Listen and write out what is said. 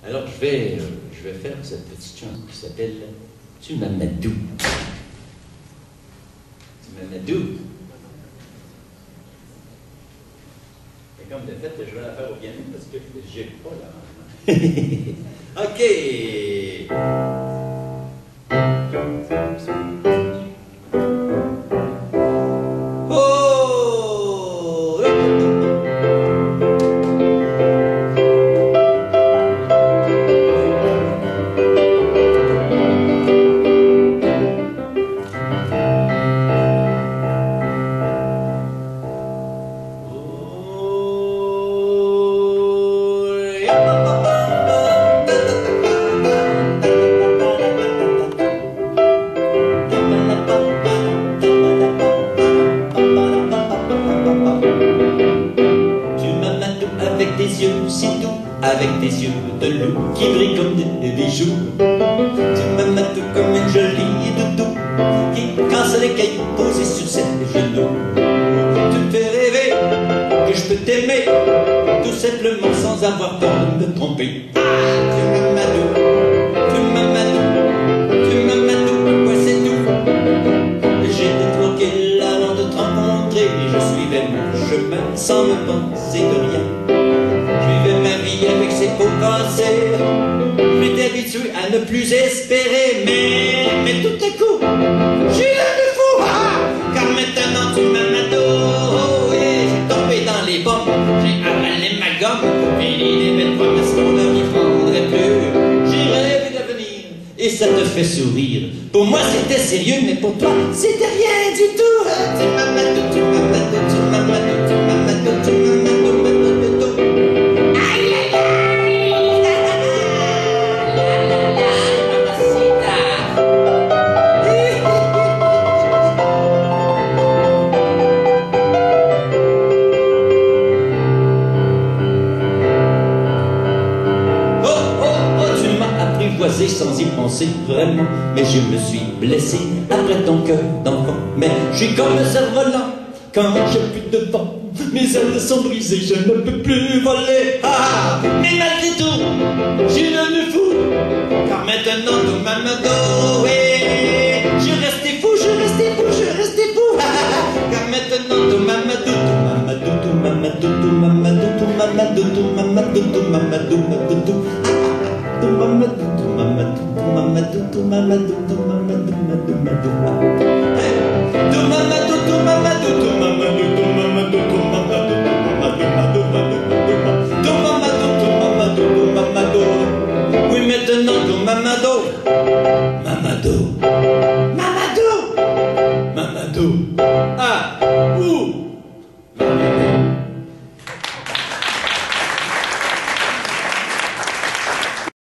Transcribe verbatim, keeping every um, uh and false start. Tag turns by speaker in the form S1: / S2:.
S1: Alors je vais, euh, je vais faire cette petite chanson qui s'appelle Tu Mamadou. Tu Mamadou. Et comme de fait, je vais la faire au piano parce que j'ai pas la main. Ok. Avec des yeux si doux, avec des yeux de loup qui brillent comme des bijoux. Tu m'amadoues comme une jolie doudou qui casse les cailloux posés sur ses genoux. Tu me fais rêver que je peux t'aimer tout simplement sans avoir peur de me tromper. Ah, tu m'amadoues, tu m'amadoues, tu m'amadoues, ouais c'est tout. J'ai détroqué avant de te rencontrer, je suivais mon chemin sans me penser de rien. Avec ses beaux cancers, je m'étais habitué à ne plus espérer, mais, mais tout à coup, j'ai l'air de fou, ah, car maintenant tu m'amadoues, oh, yeah, j'ai tombé dans les pommes, j'ai avalé ma gomme, fini les belles promesses qu'on ne m'y prendrait plus. J'ai rêvé d'avenir, et ça te fait sourire. Pour moi c'était sérieux, mais pour toi c'était rien du tout. Ah, tu m'amadoues, tu m'amadoues, tu m'amadoues, tu m'amadoues, tu m'amadoues, m'amadoues. Sans y penser vraiment, mais je me suis blessé après ton cœur d'enfant. Mais je suis comme le cerf-volant quand j'ai plus de vent. Mes ailes sont brisées, je ne peux plus voler. Ah, mais malgré tout, j'ai devenu fou, car maintenant tout m'amadou. Et je restais fou, je restais fou, je restais fou. Ah, car maintenant tout m'amadou, tout m'amadou, tout m'amadou, tout m'amadou, tout m'amadou, tout m'amadou, tout m'amadou, m'amadou. Tu m'amadou, tu m'amadou, tu m'amadou, tu m'amadou, tu m'amadou, m'amadou, m'amadou. Tu m'amadou, tu m'amadou, tu m'amadou, tu m'amadou, tu m'amadou, m'amadou, m'amadou, tu m'amadou, tu m'amadou, tu m'amadou. Oui, maintenant tu m'amadou.